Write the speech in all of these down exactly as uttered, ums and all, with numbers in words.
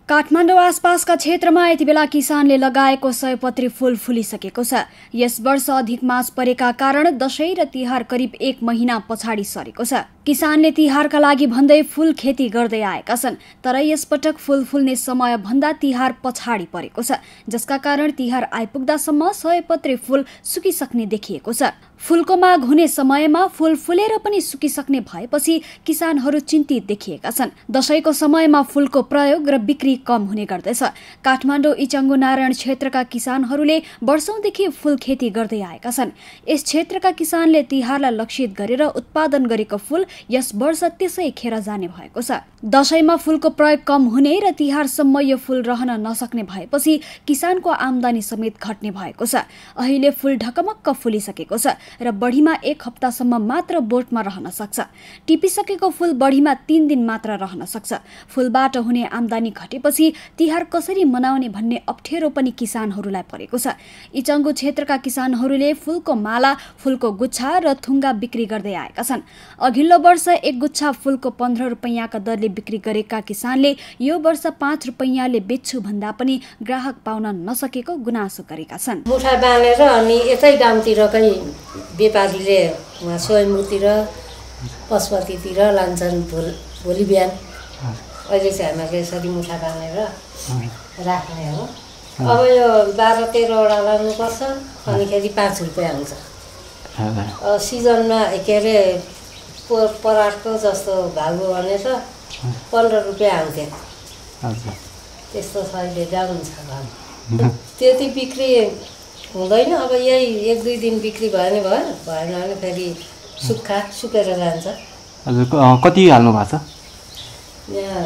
काठमाडौँ आसपासका क्षेत्रमा यति बेला किसानले लगाएको सयपत्री फूल फुलिसकेको छ। यस वर्ष अधिक मास परेका कारण दशैं र तिहार करिब एक महिना पछाडि सरेको छ। किसानले तिहारका लागि भन्दै फूल खेती गर्दै आएका छन्, तर यसपटक फूल फुल्ने समय भन्दा तिहार पछाडि परेको छ, जसका कारण तिहार आइपुग्दासम्म सयपत्री फूल सुकिसक्ने देखिएको छ। फूलको माग हुने समयमा फूल फुलेर पनि सुकिसक्ने भएपछि किसानहरू चिन्तित देखिएका छन्। दशैंको समयमा फूलको प्रयोग र बिक्री कम हुने गर्दछ। काठमाडौँ इचङ्गु नारायण क्षेत्रका किसानहरूले वर्षौंदेखि फूल खेती गर्दै आएका छन्। यस क्षेत्रका किसानले तिहारलाई लक्षित गरेर उत्पादन गरेको फूल यस वर्ष त्यसै खेर जाने भएको छ। दशैंमा फूलको प्रयोग कम हुने र तिहारसम्म यो फूल रहन नसक्ने भएपछि किसानको आमदानी समेत घट्ने भएको छ। अहिले फूल ढकमक्क फुलिसकेको छ र बढीमा एक हप्तासम्म मात्र बोटमा रहन सक्छ। टिपिसकेको फूल बढीमा तीन दिन मात्र रहन सक्छ। फूलबाट हुने आमदानी घटेपछि तिहार कसरी मनाउने भन्ने अप्ठ्यारो पनि किसानहरूलाई परेको छ। इचङ्गु क्षेत्रका किसानहरूले फूलको माला, फूलको गुच्छा र थुङ्गा बिक्री गर्दै आएका छन्। अघिल्लो वर्ष एक गुच्छा फूलको पन्ध्र रुपैयाँका दरले बिक्री गरेका किसानले यो वर्ष पाँच रुपैयाँले बेच्छु भन्दा पनि ग्राहक पाउन नसकेको गुनासो गरेका छन्। मुठा बाँधेर अनि यतै गाउँतिरकै व्यापारीले स्वयंमूर्ति र पशुपतितिर लान्छन् भोल भोलि बिहान। अहिले चाहिँ हामीले यसरी मुठा बाँधेर राख्ने हो। अब यो बाह्र तेह्रवटा लानुपर्छ, अनिखेरि पाँच रुपियाँ आउँछ। सिजनमा के अरे पराठको जस्तो भागो भने त पन्ध्र रुपियाँ आउँथ्यो। त्यस्तो छ, अहिले डाउन छ भाउ। त्यति बिक्री हुँदैन। अब यही एक दुई दिन बिक्री भयो भने भयो, भएन भने फेरि सुक्खा सुकेर जान्छ। हजुर, कति हाल्नु भएको छ? यहाँ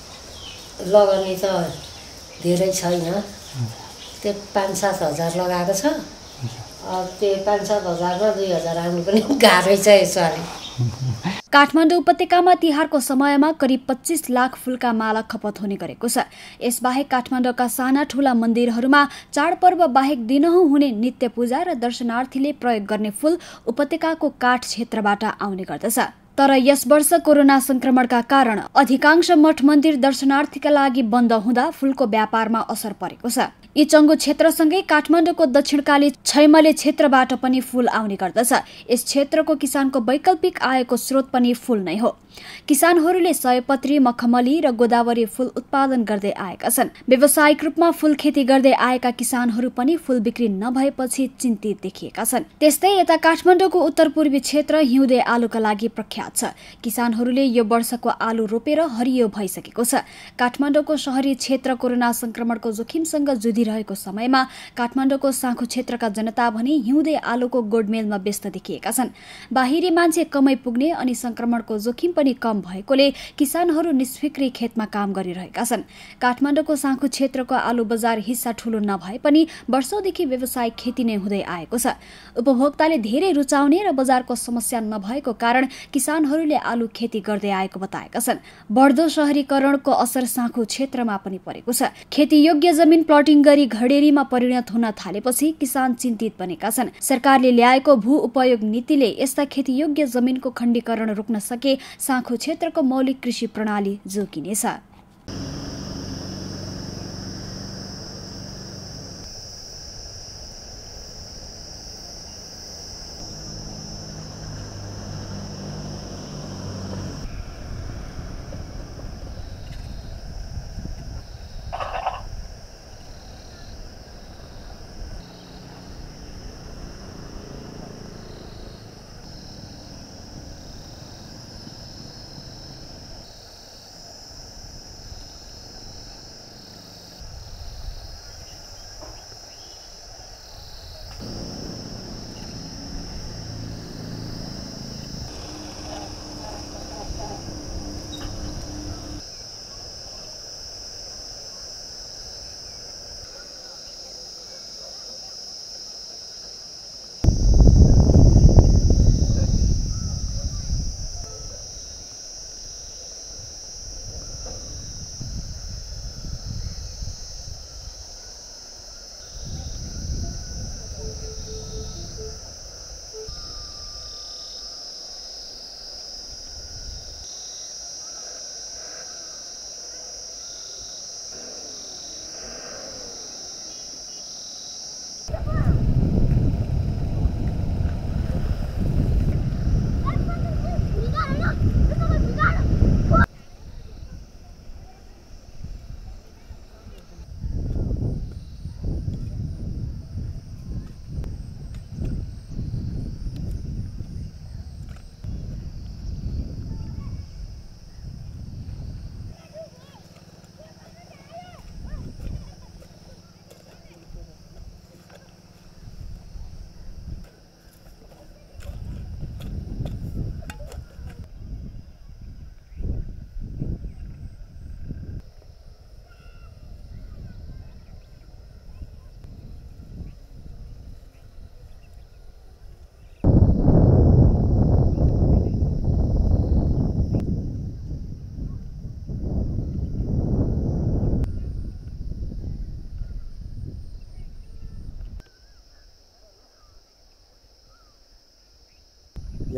लगानी त धेरै छैन, त्यो पाँच सात हजार लगाएको छ। अब त्यो पाँच सात हजारमा दुई हजार आउनु पनि गाह्रै छ यसपालि। काठमाडौँ उपत्यकामा तिहारको समयमा करिब पच्चीस लाख फूलका माला खपत हुने गरेको छ। यसबाहेक काठमाडौँका साना ठूला मन्दिरहरूमा चाडपर्व बाहेक दिनहुँ हुने नित्य पूजा र दर्शनार्थीले प्रयोग गर्ने फूल उपत्यकाको काठ क्षेत्रबाट आउने गर्दछ। तर यस वर्ष कोरोना संक्रमणका कारण अधिकांश मठ मन्दिर दर्शनार्थीका लागि बन्द हुँदा फूलको व्यापारमा असर परेको छ। इचङ्गु क्षेत्रसँगै काठमाडौँको दक्षिणकाली छैमले क्षेत्रबाट पनि फूल आउने गर्दछ। यस क्षेत्रको किसानको वैकल्पिक आयको स्रोत पनि फूल नै हो। किसानहरूले सयपत्री, मखमली र गोदावरी फूल उत्पादन गर्दै आएका छन्। व्यावसायिक रूपमा फूल खेती गर्दै आएका किसानहरू पनि फूल बिक्री नभएपछि चिन्तित देखिएका छन्। त्यस्तै यता काठमाडौँको उत्तर पूर्वी क्षेत्र हिउँदे आलुका लागि प्रख्यात छ। किसानहरूले यो वर्षको आलु रोपेर हरियो भइसकेको छ। काठमाडौँको शहरी क्षेत्र कोरोना संक्रमणको जोखिमसँग जुधिरहेको समयमा काठमाडौँको साँखु क्षेत्रका जनता भने हिउँदे आलुको गोडमेलमा व्यस्त देखिएका छन्। बाहिरी मान्छे कमै पुग्ने अनि संक्रमणको जोखिम पनि कम भएकोले किसानहरू निष्फिक्री खेतमा काम गरिरहेका छन्। काठमाडौँको साँखु क्षेत्रको आलु बजार हिस्सा ठूलो नभए पनि वर्षौंदेखि व्यावसायिक खेती नै हुँदै आएको छ। उपभोक्ताले धेरै रुचाउने र बजारको समस्या नभएको कारण किसानहरूले आलु खेती गर्दै आएको बताएका छन्। बढ्दो शहरीकरणको असर साँखु क्षेत्रमा पनि परेको छ। खेतीयोग्य जमिन प्लटिङ गरी घडेरीमा परिणत हुन थालेपछि किसान चिन्तित बनेका छन्। सरकारले ल्याएको भू उपयोग नीतिले यस्ता खेतीयोग्य जमिनको खण्डीकरण रोक्न सके साँखु क्षेत्रको मौलिक कृषि प्रणाली जोगिनेछ।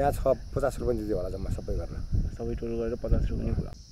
यहाँ छ पचास रुपियाँ दिँदै होला जम्मा सबै गरेर सबै टोटल गरेर पचास रुपियाँ नै कुरा